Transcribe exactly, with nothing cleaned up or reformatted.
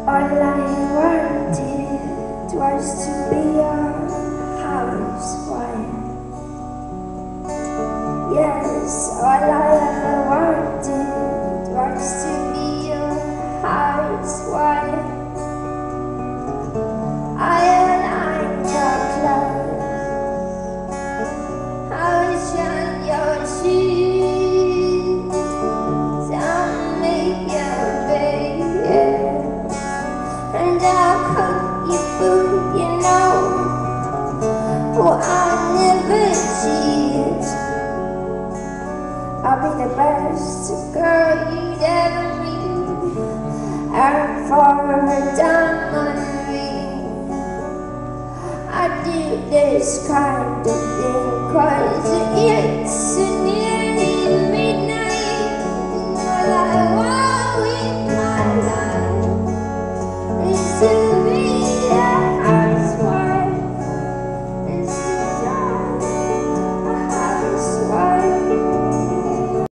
All I wanted was to be a housewife. Yes, all I ever wanted was to be a housewife. I align your clothes, I shine your shoes, I'll make your bed, and I'll cook your food, you know. Oh, I'll never cheat. I'll be the best girl you'd ever meet, and for a diamond ring I do this kind of thing 'cause it's